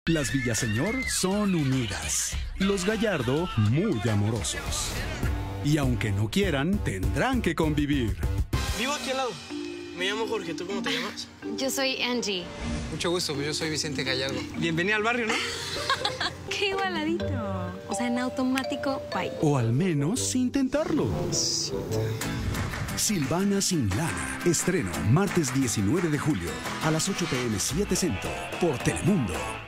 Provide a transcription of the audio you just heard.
Las Villaseñor son unidas. Los Gallardo, muy amorosos. Y aunque no quieran, tendrán que convivir. Vivo aquí al lado. Me llamo Jorge. ¿Tú cómo te llamas? Yo soy Angie. Mucho gusto, pues yo soy Vicente Gallardo. Bienvenida al barrio, ¿no? ¡Qué igualadito! O sea, en automático, bye. O al menos intentarlo. Silvana sin lana. Estreno martes 19 de julio a las 8 p.m. 7 Centro por Telemundo.